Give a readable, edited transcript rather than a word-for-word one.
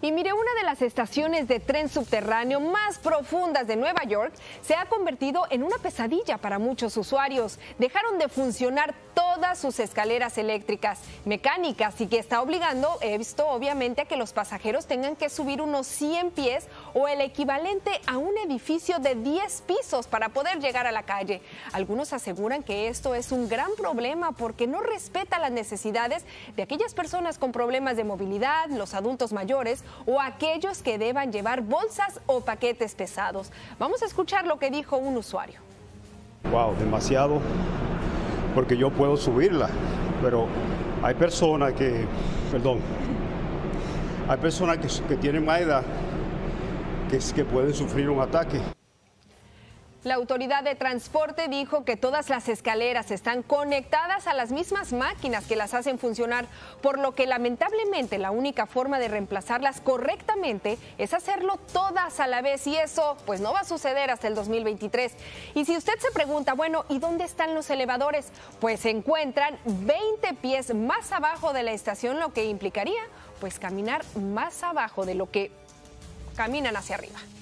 Y mire, una de las estaciones de tren subterráneo más profundas de Nueva York se ha convertido en una pesadilla para muchos usuarios. Dejaron de funcionar todas sus escaleras eléctricas, mecánicas, y que está obligando esto obviamente a que los pasajeros tengan que subir unos 100 pies o el equivalente a un edificio de 10 pisos para poder llegar a la calle. Algunos aseguran que esto es un gran problema porque no respeta las necesidades de aquellas personas con problemas de movilidad, los adultos mayores o aquellos que deban llevar bolsas o paquetes pesados. Vamos a escuchar lo que dijo un usuario. Wow, demasiado, porque yo puedo subirla, pero hay personas que, hay personas que tienen más edad que pueden sufrir un ataque. La autoridad de transporte dijo que todas las escaleras están conectadas a las mismas máquinas que las hacen funcionar, por lo que lamentablemente la única forma de reemplazarlas correctamente es hacerlo todas a la vez, y eso pues no va a suceder hasta el 2023. Y si usted se pregunta, bueno, ¿y dónde están los elevadores? Pues se encuentran 20 pies más abajo de la estación, lo que implicaría pues caminar más abajo de lo que caminan hacia arriba.